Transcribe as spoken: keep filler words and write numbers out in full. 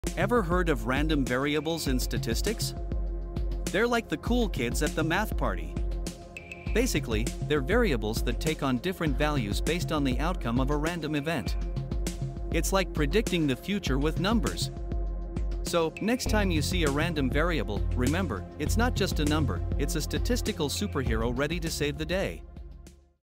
Ever heard of random variables in statistics? They're like the cool kids at the math party. Basically, they're variables that take on different values based on the outcome of a random event. It's like predicting the future with numbers. So, next time you see a random variable, remember, it's not just a number, it's a statistical superhero ready to save the day.